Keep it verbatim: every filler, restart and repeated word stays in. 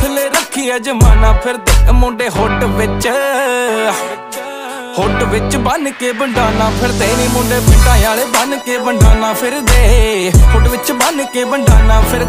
ਹੌਸਲੇ ਰੱਖੀ ਅਜਮਾਨਾ ਫਿਰਦੇ ਮੁੰਡੇ ਹੁੱਡ ਵਿੱਚ ਹੁੱਡ ਵਿੱਚ ਬੰਨ ਕੇ ਬੰਡਾਨਾ ਫਿਰਦੇ ਨੀ ਮੁੰਡੇ ਪਿੰਡਾਂ ਵਾਲੇ ਬੰਨ ਕੇ ਬੰਡਾਨਾ ਫਿਰਦੇ ਹੁੱਡ ਵਿੱਚ ਬੰਨ ਕੇ ਬੰਡਾਨਾ ਫਿਰ